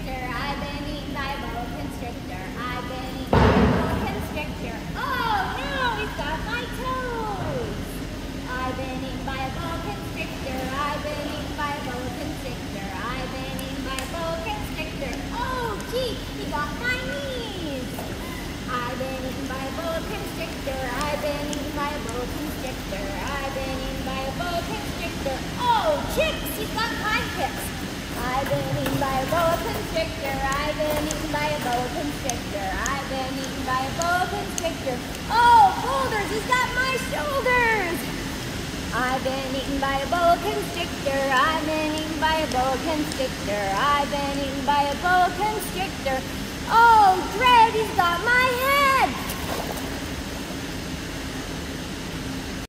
constrictor. I've been eaten by a boa constrictor. I've been eaten by a boa constrictor. Oh no, he's got my toes. I've been eaten by a boa constrictor. I've been eaten by a boa constrictor. I've been eaten by a boa constrictor. Oh gee, he got my knees. I've been eaten by a boa constrictor. I've been eaten by a boa constrictor. I've been eaten by a boa constrictor. Oh chicks, he's got my hips. I've been eaten by a boa constrictor. I've been eaten by a boa constrictor. I've been eaten by a boa constrictor. Oh, boulders, he's got my shoulders. I've been eaten by a boa constrictor. I've been eaten by a boa constrictor. I've been eaten by a boa constrictor. Oh, Dread, he's got my head.